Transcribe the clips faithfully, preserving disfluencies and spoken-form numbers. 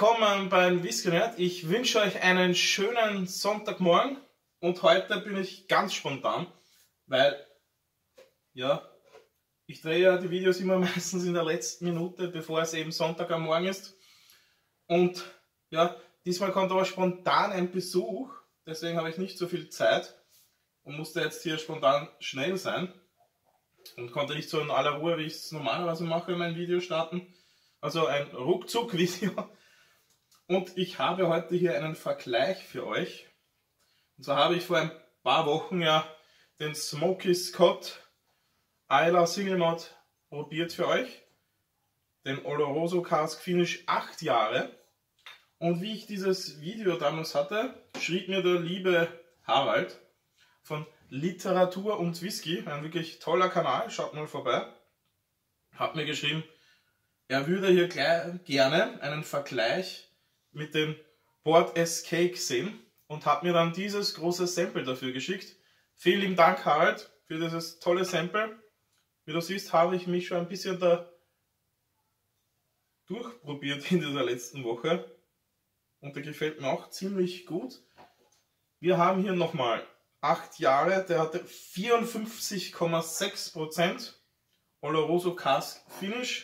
Willkommen beim Whisky Nerd. Ich wünsche euch einen schönen Sonntagmorgen und heute bin ich ganz spontan, weil ja, ich drehe ja die Videos immer meistens in der letzten Minute, bevor es eben Sonntag am Morgen ist. Und ja, diesmal kommt aber spontan ein Besuch, deswegen habe ich nicht so viel Zeit und musste jetzt hier spontan schnell sein und konnte nicht so in aller Ruhe, wie ich es normalerweise mache, mein Video starten. Also ein Ruckzuck-Video. Und ich habe heute hier einen Vergleich für euch. Und zwar habe ich vor ein paar Wochen ja den Smoky Scott Islay Single Malt probiert für euch. Den Oloroso Cask Finish acht Jahre. Und wie ich dieses Video damals hatte, schrieb mir der liebe Harald von Literatur und Whisky, ein wirklich toller Kanal, schaut mal vorbei, hat mir geschrieben, er würde hier gleich gerne einen Vergleich mit dem Port Escape sehen und hat mir dann dieses große Sample dafür geschickt. Vielen lieben Dank, Harald, für dieses tolle Sample. Wie du siehst, habe ich mich schon ein bisschen da durchprobiert in dieser letzten Woche und der gefällt mir auch ziemlich gut. Wir haben hier nochmal acht Jahre, der hatte vierundfünfzig Komma sechs Prozent Oloroso Cask Finish.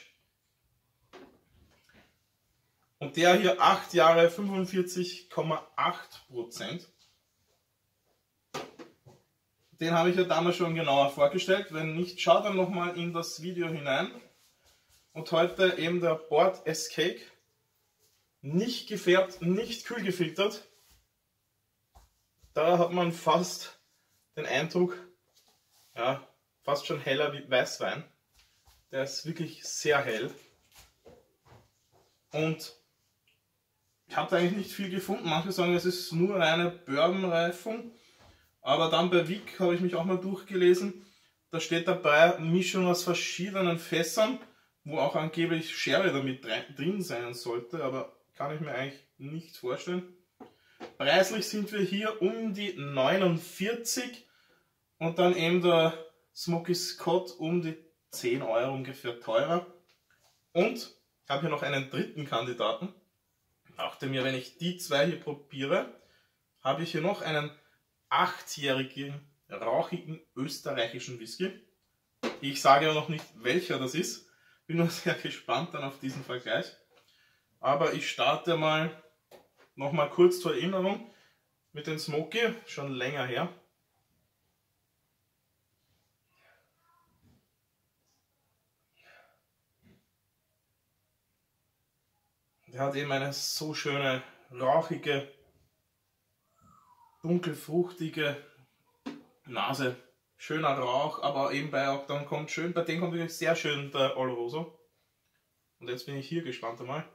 Und der hier acht Jahre fünfundvierzig Komma acht Prozent. Den habe ich ja damals schon genauer vorgestellt. Wenn nicht, schaut dann nochmal in das Video hinein. Und heute eben der Port Escape. Nicht gefärbt, nicht kühl gefiltert. Da hat man fast den Eindruck, ja, fast schon heller wie Weißwein. Der ist wirklich sehr hell. Und ich habe eigentlich nicht viel gefunden. Manche sagen, es ist nur reine Bourbon-Reifung. Aber dann bei Wick habe ich mich auch mal durchgelesen. Da steht dabei Mischung aus verschiedenen Fässern, wo auch angeblich Sherry damit drin sein sollte. Aber kann ich mir eigentlich nicht vorstellen. Preislich sind wir hier um die neunundvierzig und dann eben der Smoky Scott um die zehn Euro ungefähr teurer. Und ich habe hier noch einen dritten Kandidaten. Dachte mir, wenn ich die zwei hier probiere, habe ich hier noch einen achtjährigen, rauchigen österreichischen Whisky. Ich sage ja noch nicht, welcher das ist. Bin nur sehr gespannt dann auf diesen Vergleich. Aber ich starte mal noch mal kurz zur Erinnerung mit dem Smoky, schon länger her. Der hat eben eine so schöne, rauchige, dunkelfruchtige Nase. Schöner Rauch, aber eben bei auch dann kommt schön, bei dem kommt wirklich sehr schön der Oloroso. Und jetzt bin ich hier gespannt einmal.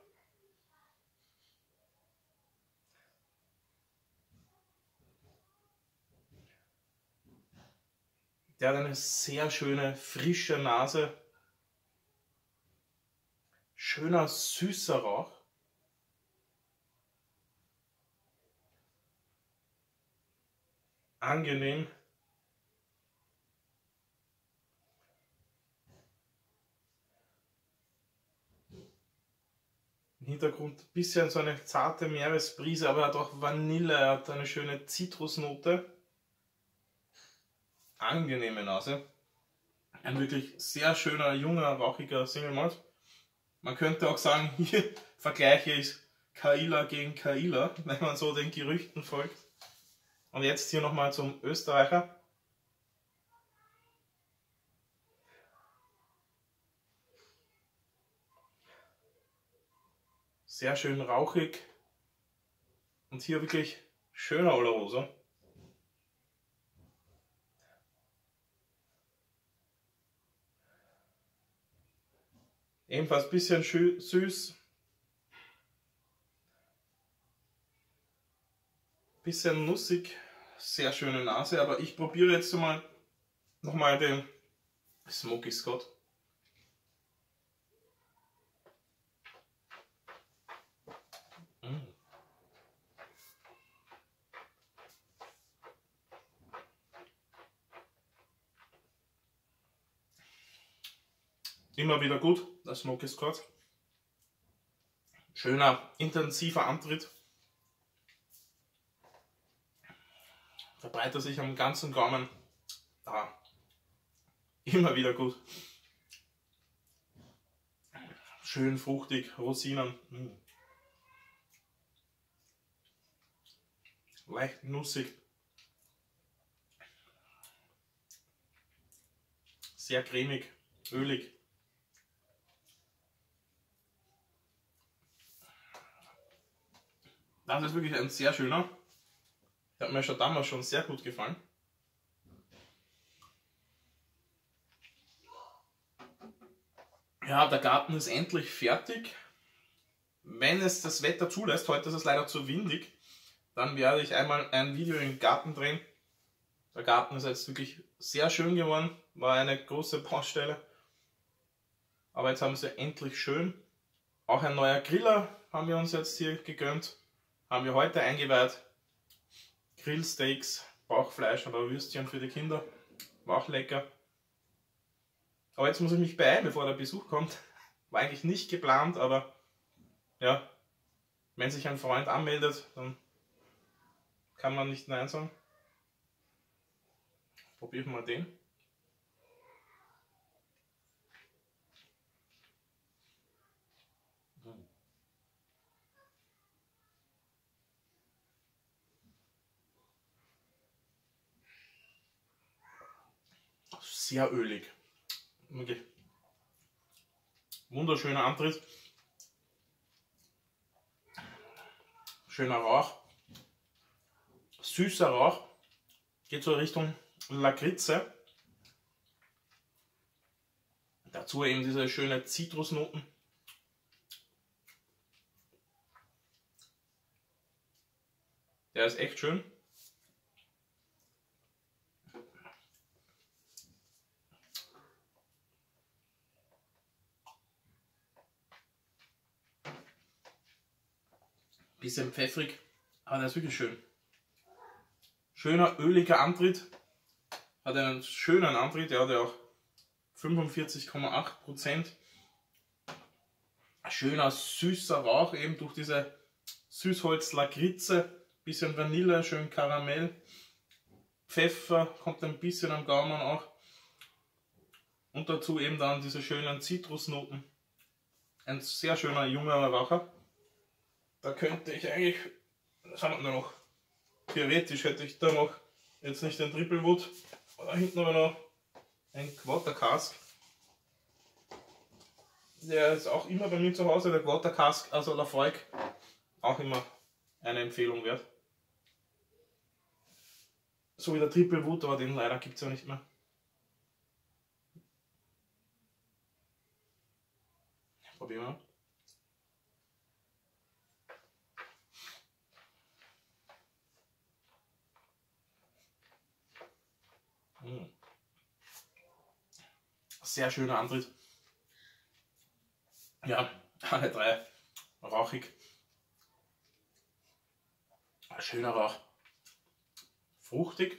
Der hat eine sehr schöne, frische Nase. Schöner, süßer Rauch. Angenehm. Im Hintergrund ein bisschen so eine zarte Meeresbrise, aber er hat auch Vanille, er hat eine schöne Zitrusnote. Angenehme Nase. Ein wirklich sehr schöner, junger, rauchiger Single Malt. Man könnte auch sagen, hier Vergleiche ist Caïlla gegen Caïlla, wenn man so den Gerüchten folgt. Und jetzt hier nochmal zum Österreicher. Sehr schön rauchig. Und hier wirklich schöner Oloroso. Ebenfalls ein bisschen süß. Bisschen nussig. Sehr schöne Nase. Aber ich probiere jetzt mal nochmal den Smoky Scott. Mm. Immer wieder gut, der Smoky Scott. Schöner, intensiver Antritt. Verbreitet sich am ganzen Gaumen. Da. Immer wieder gut. Schön fruchtig, Rosinen. Mm. Leicht nussig. Sehr cremig, ölig. Das ist wirklich ein sehr schöner. Der hat mir schon damals schon sehr gut gefallen. Ja, der Garten ist endlich fertig. Wenn es das Wetter zulässt, heute ist es leider zu windig, dann werde ich einmal ein Video im Garten drehen. Der Garten ist jetzt wirklich sehr schön geworden, war eine große Baustelle. Aber jetzt haben sie endlich schön. Auch ein neuer Griller haben wir uns jetzt hier gegönnt. Haben wir heute eingeweiht. Grillsteaks, Bauchfleisch oder Würstchen für die Kinder. War auch lecker. Aber jetzt muss ich mich beeilen, bevor der Besuch kommt. War eigentlich nicht geplant, aber ja, wenn sich ein Freund anmeldet, dann kann man nicht Nein sagen. Probieren wir mal den. Sehr ölig. Okay. Wunderschöner Antritt. Schöner Rauch. Süßer Rauch. Geht so Richtung Lakritze. Dazu eben diese schönen Zitrusnoten. Der ist echt schön. Bisschen pfeffrig, aber der ist wirklich schön. Schöner, öliger Antritt. Hat einen schönen Antritt, der hat ja auch fünfundvierzig Komma acht Prozent. Schöner, süßer Rauch, eben durch diese Süßholz-Lakritze. Bisschen Vanille, schön Karamell. Pfeffer kommt ein bisschen am Gaumen auch. Und dazu eben dann diese schönen Zitrusnoten. Ein sehr schöner, junger Raucher. Da könnte ich eigentlich, was haben wir da noch? Theoretisch hätte ich da noch jetzt nicht den Triple Wood, da hinten aber noch ein Quarter Cask. Der ist auch immer bei mir zu Hause, der Quarter Cask, also Laphroaig, auch immer eine Empfehlung wert. So wie der Triple Wood, aber den leider gibt es ja nicht mehr. Probieren wir. Sehr schöner Antritt. Ja, alle drei rauchig. Schöner Rauch. Fruchtig.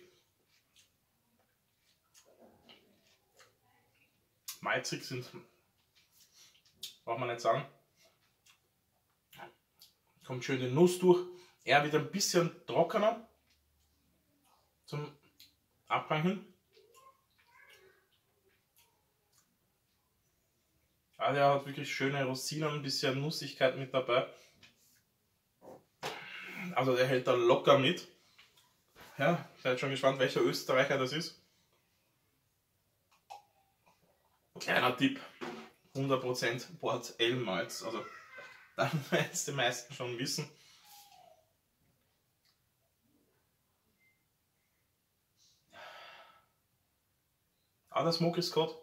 Malzig sind, braucht man nicht sagen. Kommt schön die Nuss durch. Er wird ein bisschen trockener zum Abgang hin. Ah, der hat wirklich schöne Rosinen, ein bisschen Nussigkeit mit dabei. Also der hält da locker mit. Ja, seid schon gespannt, welcher Österreicher das ist. Kleiner Tipp, hundert Prozent Port Ale Malz. Also dann werden es die meisten schon wissen. Ah, der Smoky Scott.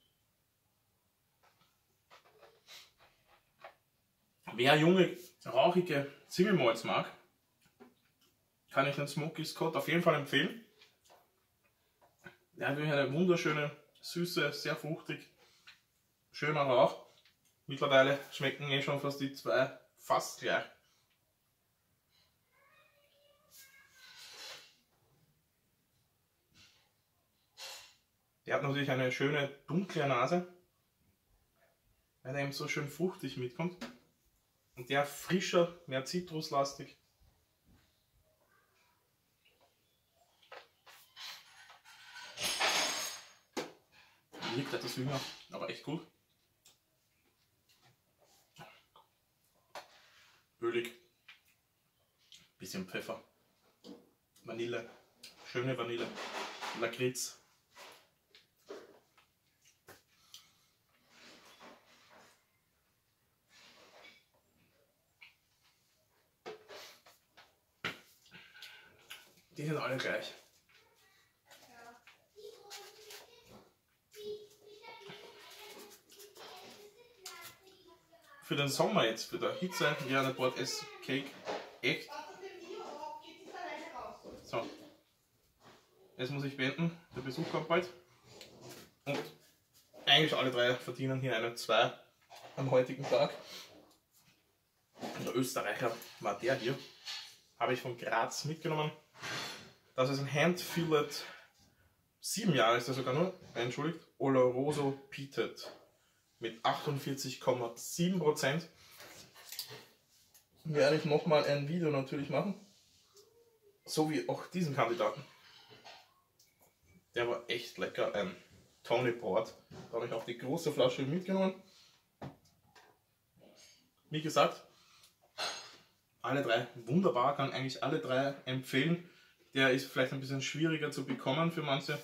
Wer junge, rauchige Zimmelmalz mag, kann ich den Smoky Scott auf jeden Fall empfehlen. Der hat wirklich eine wunderschöne Süße, sehr fruchtig, schöner Rauch. Mittlerweile schmecken eh schon fast die zwei fast gleich. Der hat natürlich eine schöne dunkle Nase, weil er eben so schön fruchtig mitkommt. Und der frischer, mehr zitruslastig. Liegt etwas jünger, aber echt gut. Ölig. Bisschen Pfeffer. Vanille. Schöne Vanille. Lakritz. Die sind alle gleich. Für den Sommer jetzt, für die Hitze, ja, der Board S-Cake echt. So, jetzt muss ich beenden, der Besuch kommt bald. Und eigentlich alle drei verdienen hier eine zwei am heutigen Tag. Der Österreicher war der hier, habe ich von Graz mitgenommen. Das ist ein Hand-Fillet, sieben Jahre ist er sogar nur, entschuldigt, Oloroso Peated. Mit achtundvierzig Komma sieben Prozent werde ich nochmal ein Video natürlich machen. So wie auch diesen Kandidaten. Der war echt lecker. Ein Tony Board. Da habe ich auch die große Flasche mitgenommen. Wie gesagt, alle drei wunderbar. Kann eigentlich alle drei empfehlen. Der ist vielleicht ein bisschen schwieriger zu bekommen für manche.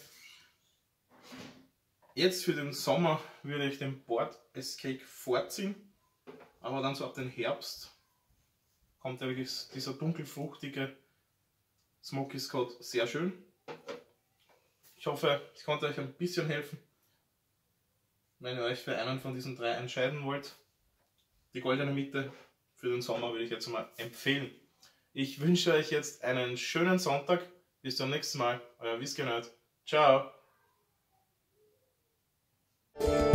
Jetzt für den Sommer würde ich den Board S-Cake vorziehen, aber dann so ab den Herbst kommt ja wirklich dieser dunkelfruchtige Smoky Scott sehr schön. Ich hoffe, ich konnte euch ein bisschen helfen, wenn ihr euch für einen von diesen drei entscheiden wollt. Die goldene Mitte für den Sommer würde ich jetzt mal empfehlen. Ich wünsche euch jetzt einen schönen Sonntag. Bis zum nächsten Mal. Euer Whisky Nerd. Ciao.